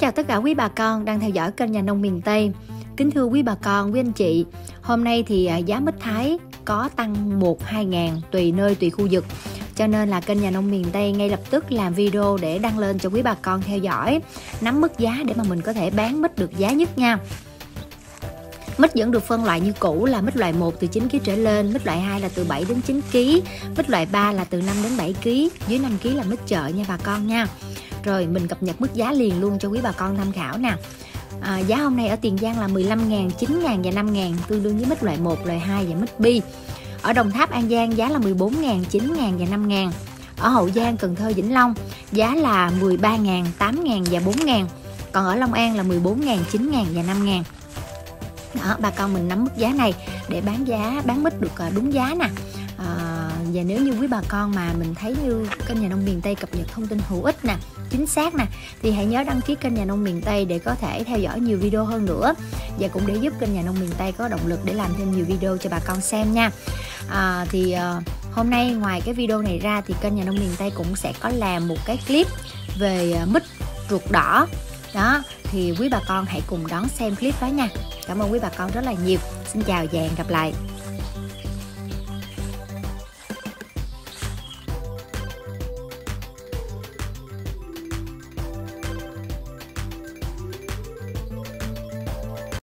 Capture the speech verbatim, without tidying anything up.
chào tất cả quý bà con đang theo dõi kênh Nhà Nông Miền Tây. Kính thưa quý bà con, quý anh chị, hôm nay thì giá mít Thái có tăng một hai ngàn tùy nơi tùy khu vực. Cho nên là kênh Nhà Nông Miền Tây ngay lập tức làm video để đăng lên cho quý bà con theo dõi, nắm mức giá để mà mình có thể bán mít được giá nhất nha. Mít vẫn được phân loại như cũ là mít loại một từ chín ki lô gam trở lên, mít loại hai là từ bảy đến chín ki lô gam, mít loại ba là từ năm đến bảy ki lô gam, dưới năm ki lô gam là mít chợ nha bà con nha. Rồi mình cập nhật mức giá liền luôn cho quý bà con tham khảo nè. À, giá hôm nay ở Tiền Giang là mười lăm ngàn, chín ngàn và năm ngàn, tương đương với mít loại một, loại hai và mít bi. Ở Đồng Tháp, An Giang giá là mười bốn ngàn, chín ngàn và năm ngàn. Ở Hậu Giang, Cần Thơ, Vĩnh Long giá là mười ba ngàn, tám ngàn và bốn ngàn. Còn ở Long An là mười bốn ngàn, chín ngàn và năm ngàn. Đó, bà con mình nắm mức giá này để bán giá bán mít được đúng giá nè. À, và nếu như quý bà con mà mình thấy như kênh Nhà Nông Miền Tây cập nhật thông tin hữu ích nè, chính xác nè, thì hãy nhớ đăng ký kênh Nhà Nông Miền Tây để có thể theo dõi nhiều video hơn nữa, và cũng để giúp kênh Nhà Nông Miền Tây có động lực để làm thêm nhiều video cho bà con xem nha. À, thì uh, hôm nay ngoài cái video này ra thì kênh Nhà Nông Miền Tây cũng sẽ có làm một cái clip về uh, mít ruột đỏ đó, thì quý bà con hãy cùng đón xem clip đó nha. Cảm ơn quý bà con rất là nhiều. Xin chào và hẹn gặp lại.